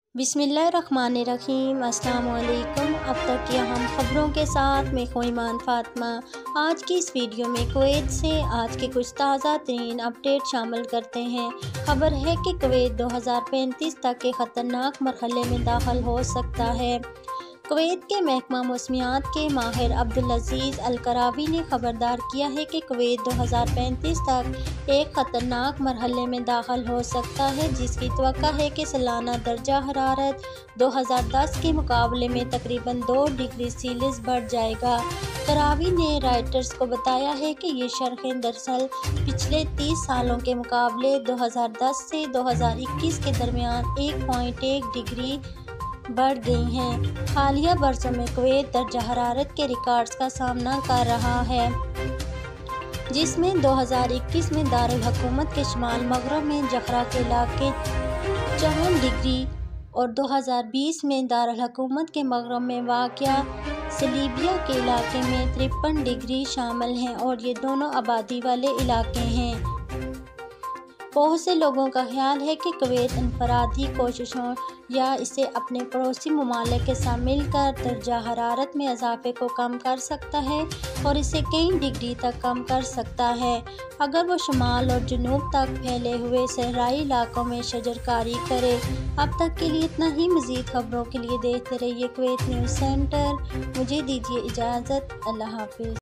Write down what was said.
बिस्मिल्लाहिर्रहमानिर्रहीम। अस्सलाम वालेकुम। अब तक की अहम खबरों के साथ मैं ईमान फातिमा। आज की इस वीडियो में कुवैत से आज के कुछ ताज़ा तरीन अपडेट शामिल करते हैं। खबर है कि कुवैत 2035 तक के ख़तरनाक मरहले में दाखिल हो सकता है। कुवैत के महकमा मौसमियात के माहिर अब्दुल-अज़ीज़ अल-करावी ने खबरदार किया है कि कुवैत 2035 तक एक ख़तरनाक मरहले में दाखिल हो सकता है, जिसकी तवक्का है कि सालाना दर्जा हरारत 2010 के मुकाबले में तकरीबन 2 डिग्री सेल्सियस बढ़ जाएगा। करावी ने रॉयटर्स को बताया है कि ये शरहें दरअसल पिछले 30 सालों के मुकाबले 2010 से 2021 के दरमियान 1.1 डिग्री बढ़ गई हैं। हालिया बरसों में कुवैत दर्जा हरारत के रिकॉर्ड्स का सामना कर रहा है, जिसमें 2021 में दारुल हुकूमत के शुमाल मगरब में जखरा के इलाके 54 डिग्री और 2020 में दारुल हुकूमत के मगरब में वाक़या सलीबिया के इलाके में 53 डिग्री शामिल हैं और ये दोनों आबादी वाले इलाके हैं। बहुत से लोगों का ख्याल है कि कुवैत इनफरादी कोशिशों या इसे अपने पड़ोसी ममालिक के साथ मिलकर दर्जा हरारत में इजाफे को कम कर सकता है और इसे कई डिग्री तक कम कर सकता है, अगर वो शुमाल और जुनूब तक फैले हुए सहराई इलाकों में शजरकारी करे। अब तक के लिए इतना ही। मज़ीद खबरों के लिए देखते रहिए कुवैत न्यूज़ सेंटर। मुझे दीजिए इजाज़त। अल्लाह हाफ़िज़।